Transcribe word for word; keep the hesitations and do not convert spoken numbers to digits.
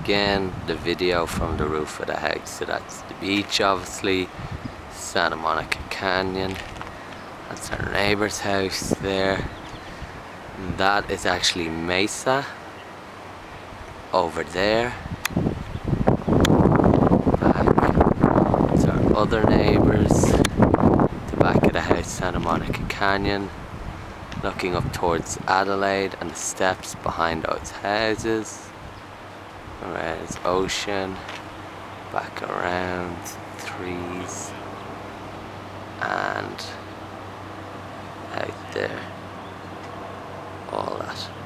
again the video from the roof of the house. So that's the beach, obviously, Santa Monica Canyon. That's our neighbor's house there. And that is actually Mesa over there. Back. It's our other neighbors. The back of the house, Santa Monica Canyon. Looking up towards Adelaide and the steps behind those houses. There's ocean. Back around, trees. And out there, all that.